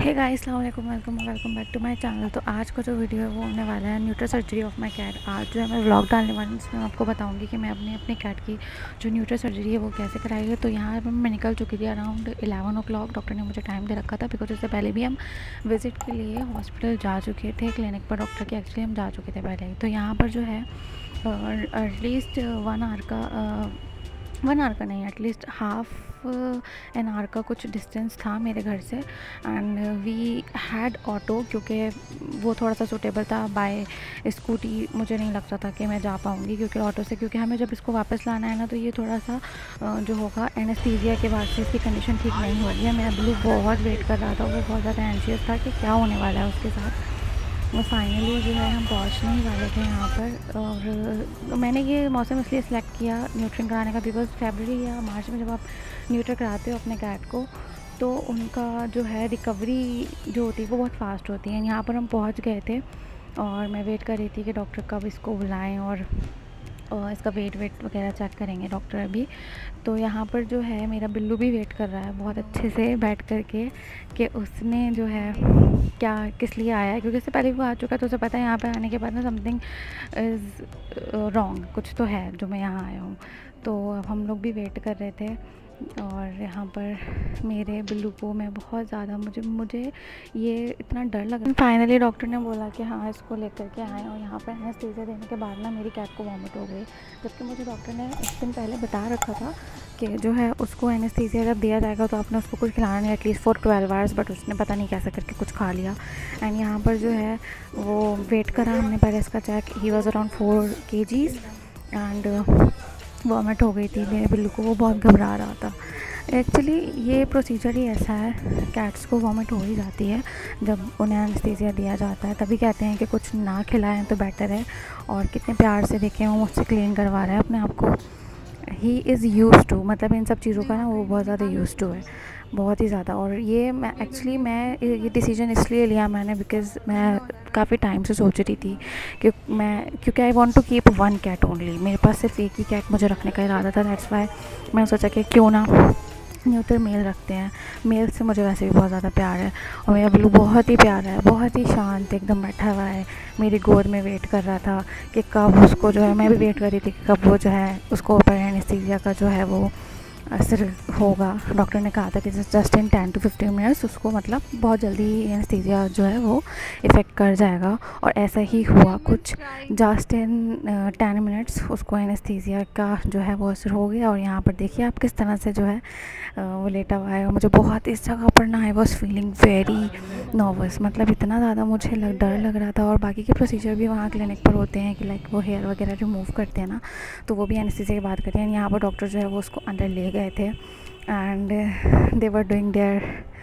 हे guys, अस्सलाम वालेकुम, welcome back to my channel. तो आज का जो वीडियो है वो होने वाला है neuter surgery of my cat. आज जो है मैं व्लॉग डालने वाली हूँ, जिसमें मैं आपको बताऊंगी कि मैं अपने कैट की जो न्यूट्रा सर्जरी है वो कैसे कराई है। तो यहाँ पर मैं निकल चुकी थी अराउंड 11 o'clock। डॉक्टर ने मुझे टाइम दे रखा था बिकॉज उससे पहले भी हम विज़िट के लिए हॉस्पिटल जा चुके थे, क्लिनिक पर डॉक्टर के एक्चुअली हम जा चुके थे पहले ही। तो यहाँ पर जो है एटलीस्ट 1 hour का नहीं, एटलीस्ट हाफ एन आवर का कुछ डिस्टेंस था मेरे घर से। एंड वी हैड ऑटो, क्योंकि वो थोड़ा सा सूटेबल था। बाय स्कूटी मुझे नहीं लगता था कि मैं जा पाऊँगी, क्योंकि ऑटो से, क्योंकि हमें जब इसको वापस लाना है ना, तो ये थोड़ा सा जो होगा एनेस्थीसिया के बाद से इसकी कंडीशन ठीक नहीं हो रही है। मेरा ब्लू बहुत वेट कर रहा था, वो बहुत ज़्यादा एंशियस था कि क्या होने वाला है उसके साथ। वो फाइनली जो है हम पहुंचने ही वाले थे यहाँ पर। और मैंने ये मौसम इसलिए सेलेक्ट किया न्यूट्रिन कराने का बिकॉज फरवरी या मार्च में जब आप न्यूट्रिन कराते हो अपने कैट को, तो उनका जो है रिकवरी जो होती है वो बहुत फास्ट होती है। यहाँ पर हम पहुँच गए थे और मैं वेट कर रही थी कि डॉक्टर कब इसको बुलाएं और इसका वेट वगैरह चेक करेंगे डॉक्टर अभी। तो यहाँ पर जो है मेरा बिल्लू भी वेट कर रहा है बहुत अच्छे से बैठ कर के कि उसने जो है क्या किस लिए आया है, क्योंकि इससे पहले भी वो आ चुका है। तो उसे पता है यहाँ पर आने के बाद ना समथिंग इज़ रॉन्ग, कुछ तो है जो मैं यहाँ आया हूँ। तो अब हम लोग भी वेट कर रहे थे और यहाँ पर मेरे बिल्लू को मैं बहुत ज़्यादा मुझे ये इतना डर लगा। फाइनली डॉक्टर ने बोला कि हाँ इसको लेकर के आए, और यहाँ पर एनेस्थीसिया देने के बाद ना मेरी कैट को वॉमिट हो गई। जबकि मुझे डॉक्टर ने एक दिन पहले बता रखा था कि जो है उसको एनेस्थीसिया जब दिया जाएगा तो आपने उसको कुछ खिलाना नहीं एटलीस्ट फॉर 12 hours, बट उसने पता नहीं कैसे करके कुछ खा लिया। एंड यहाँ पर जो है वो वेट करा हमने पहले इसका check. He was around 4 kgs and vomit हो गई थी मेरे बिल्लू को, वो बहुत घबरा रहा था। एक्चुअली ये प्रोसीजर ही ऐसा है, कैट्स को वॉमिट हो ही जाती है जब उन्हें एनेस्थीसिया दिया जाता है। तभी कहते हैं कि कुछ ना खिलाएं तो बेटर है। और कितने प्यार से देखें वो मुझसे क्लीन करवा रहा है अपने आप को। ही इज़ यूज़ टू, मतलब इन सब चीज़ों का ना वो बहुत ज़्यादा यूज़ टू है, बहुत ही ज़्यादा। और ये मैं ये डिसीजन इसलिए लिया मैंने बिकॉज़ मैं काफ़ी टाइम से सोच रही थी कि क्योंकि I want to keep one cat only. मेरे पास सिर्फ एक ही कैट मुझे रखने का इरादा था। दैट्स वाई मैंने सोचा कि क्यों ना न्यूट्रल मेल रखते हैं। मेल से मुझे वैसे भी बहुत ज़्यादा प्यार है और मेरा बिल्लू बहुत ही प्यारा है, बहुत ही शांत एकदम बैठा हुआ है मेरी गोद में। वेट कर रहा था कि कब उसको जो है, मैं भी वेट कर रही थी कि कब वो जो है उसको ऊपर एनेस्थीसिया का जो है वो असर होगा। डॉक्टर ने कहा था कि जस्ट इन 10 to 15 minutes उसको, मतलब बहुत जल्दी एनेस्थीसिया जो है वो इफ़ेक्ट कर जाएगा। और ऐसा ही हुआ, कुछ जस्ट इन 10 minutes उसको एनेस्थीसिया का जो है वो असर हो गया। और यहाँ पर देखिए आप किस तरह से जो है वो लेटा हुआ है। और मुझे बहुत इस जगह पर ना I was feeling very nervous, मतलब इतना ज़्यादा मुझे डर लग रहा था। और बाकी के प्रोसीजर भी वहाँ क्लिनिक पर होते हैं कि लाइक वो हेयर वगैरह रिमूव करते हैं ना, तो वो भी एनेस्थीसिया के बाद करते हैं। यहाँ पर डॉक्टर जो है वो उसको अंदर ले गए थे and they were doing their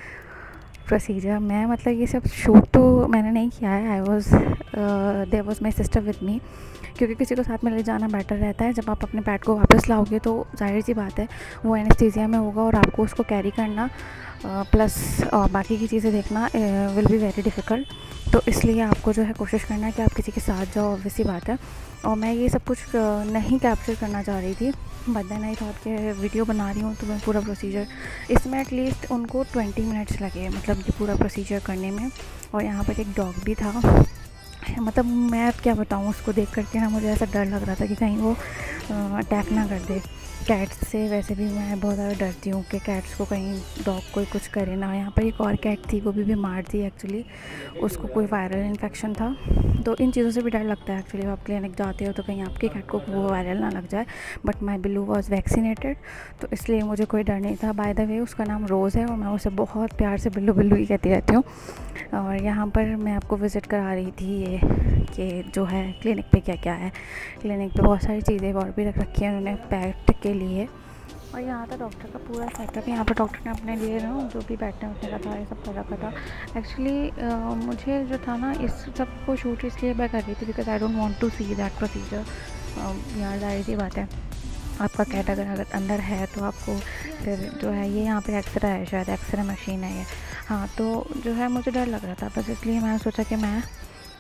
procedure. मैं मतलब ये सब शूट तो मैंने नहीं किया है। I was there was my sister with me, क्योंकि किसी को साथ में ले जाना बेटर रहता है। जब आप अपने पैट को वापस लाओगे तो जाहिर सी बात है वो एनेस्थीसिया में होगा और आपको उसको कैरी करना प्लस बाकी की चीज़ें देखना विल बी वेरी डिफ़िकल्ट। तो इसलिए आपको जो है कोशिश करना है कि आप किसी के साथ जाओ, ऑब्वियस सी बात है। और मैं ये सब कुछ नहीं कैप्चर करना चाह रही थी, बट देन आई थॉट कि वीडियो बना रही हूँ तो मैं पूरा प्रोसीजर, इसमें एटलीस्ट उनको 20 minutes लगे, मतलब ये पूरा प्रोसीजर करने में। और यहाँ पर एक डॉग भी था, मतलब मैं अब क्या बताऊँ, उसको देख करके ना मुझे ऐसा डर लग रहा था कि कहीं वो अटैक ना कर दे। कैट्स से वैसे भी मैं बहुत ज़्यादा डरती हूँ कि कैट्स को कहीं डॉग कोई कुछ करे ना। यहाँ पर एक और कैट थी, वो भी बीमार थी एक्चुअली, उसको कोई वायरल इन्फेक्शन था। तो इन चीज़ों से भी डर लगता है एक्चुअली। आप क्लिनिक जाते हो तो कहीं आपके कैट को वो वायरल ना लग जाए। But my Billu was vaccinated, तो इसलिए मुझे कोई डर नहीं था। बाय द वे उसका नाम रोज़ है और मैं उसे बहुत प्यार से बिल्लू बिल्लू ही कहती रहती हूँ। और यहाँ पर मैं आपको विज़िट करा रही थी ये कि जो है क्लिनिक पे क्या क्या है। क्लिनिक पे बहुत सारी चीज़ें और भी रख रखी हैं उन्होंने पेट के लिए। और यहाँ था डॉक्टर का पूरा सेटअप। यहाँ पर डॉक्टर ने अपने लिए ना जो भी बैठने उठने का था ये सब कर रखा था। एक्चुअली मुझे जो था ना इस सब को शूट इसलिए मैं कर रही थी because I don't want to see that procedure. यहाँ जाहिर सी बात है, आपका कैट अगर अंदर है तो आपको फिर जो है ये यहाँ पे एक्सरे है, शायद एक्सरे मशीन है ये। हाँ, तो जो है मुझे डर लग रहा था, बस इसलिए मैंने सोचा कि मैं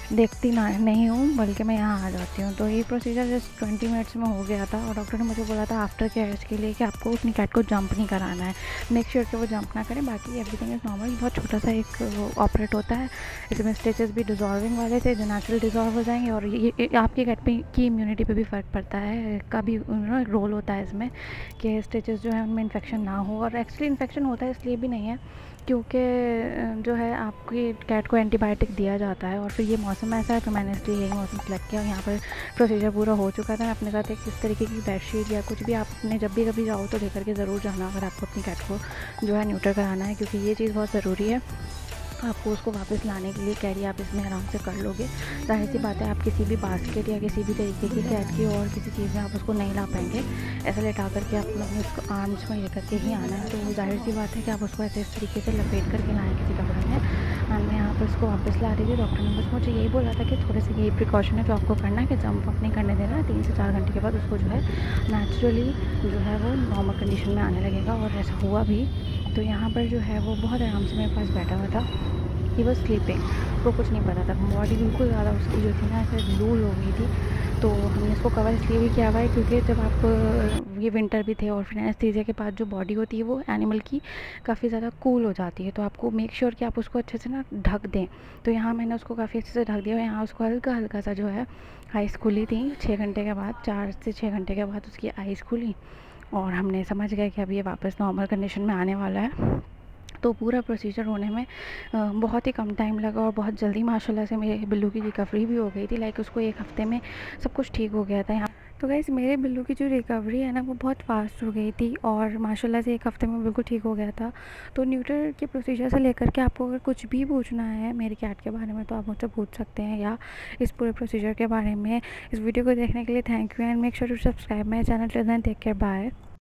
देखती ना नहीं हूँ, बल्कि मैं यहाँ आ जाती हूँ। तो ये प्रोसीजर जस्ट 20 मिनट्स में हो गया था और डॉक्टर ने मुझे बोला था आफ्टर केयर्स के लिए कि आपको अपनी कैट को जंप नहीं कराना है, मेक श्योर कि वो जंप ना करें, बाकी एवरीथिंग इज़ नॉर्मल। बहुत छोटा सा एक ऑपरेट होता है, इसमें स्टिचेस भी डिजॉल्विंग वाले थे जो नेचुरल डिजॉल्व हो जाएंगे, और ये आपकी कैट पे की इम्यूनिटी पे भी फ़र्क पड़ता है, का भी रोल होता है इसमें कि स्टिचेस जो है उनमें इन्फेक्शन ना हो। और एक्चुअली इन्फेक्शन होता है इसलिए भी नहीं है क्योंकि जो है आपकी कैट को एंटीबायोटिक दिया जाता है, और फिर ये मौसम ऐसा है तो मैंने इसलिए यही मौसम सेलेक्ट किया। यहाँ पर प्रोसीजर पूरा हो चुका था, मैं अपने साथ एक इस तरीके की बेडशीट या कुछ भी आपने जब भी कभी जाओ तो लेकर के ज़रूर जाना अगर आपको अपनी कैट को जो है न्यूटर कराना है, क्योंकि ये चीज़ बहुत ज़रूरी है। आपको उसको वापस लाने के लिए कैरी आप इसमें आराम से कर लोगे। जाहिर सी बात है आप किसी भी बास्केट या किसी भी तरीके की कैट की और किसी चीज़ में आप उसको नहीं ला पाएंगे, ऐसा लेटा करके आपको अपने उसको आर्म्स में लेकर के ही आना है। तो जाहिर सी बात है कि आप उसको ऐसे इस तरीके से लपेट करके लाएँ किसी कपड़े में। एंड मैं यहाँ पर उसको वापस ला रही थी। डॉक्टर ने बस मुझे यही बोला था कि थोड़े से यही प्रिकॉशन है जो आपको करना है कि जंप अप नहीं करने देना, 3 से 4 घंटे के बाद उसको जो है नेचुरली जो है वो नॉर्मल कंडीशन में आने लगेगा, और ऐसा हुआ भी। तो यहाँ पर जो है वो बहुत आराम से मेरे पास बैठा हुआ था, ही वॉज स्लीपिंग, उसको कुछ नहीं पता था। बॉडी बिल्कुल ज़्यादा उसकी जो थी ना ऐसे लूज हो गई थी। तो हमने इसको कवर इसलिए भी किया हुआ है क्योंकि जब आप ये विंटर भी थे और फिर एनेस्थीसिया के बाद जो बॉडी होती है वो एनिमल की काफ़ी ज़्यादा कूल हो जाती है, तो आपको मेक श्योर कि आप उसको अच्छे से ना ढक दें। तो यहाँ मैंने उसको काफ़ी अच्छे से ढक दिया, और यहाँ उसको हल्का हल्का सा जो है आइज़ खुली थी 6 घंटे के बाद, 4 से 6 घंटे के बाद उसकी आइज़ खुली, और हमने समझ गए कि अब ये वापस नॉर्मल कंडीशन में आने वाला है। तो पूरा प्रोसीजर होने में बहुत ही कम टाइम लगा, और बहुत जल्दी माशाल्लाह से मेरे बिल्लू की रिकवरी भी हो गई थी। लाइक उसको 1 हफ़्ते में सब कुछ ठीक हो गया था यहाँ। तो गाइस मेरे बिल्लू की जो रिकवरी है ना वो बहुत फास्ट हो गई थी, और माशाल्लाह से 1 हफ़्ते में बिल्कुल ठीक हो गया था। तो न्यूटर के प्रोसीजर से लेकर के आपको अगर कुछ भी पूछना है मेरी कैट के बारे में तो आप मुझसे पूछ सकते हैं, या इस पूरे प्रोसीजर के बारे में। इस वीडियो को देखने के लिए thank you, and make sure to subscribe my channel. Till then take care, bye.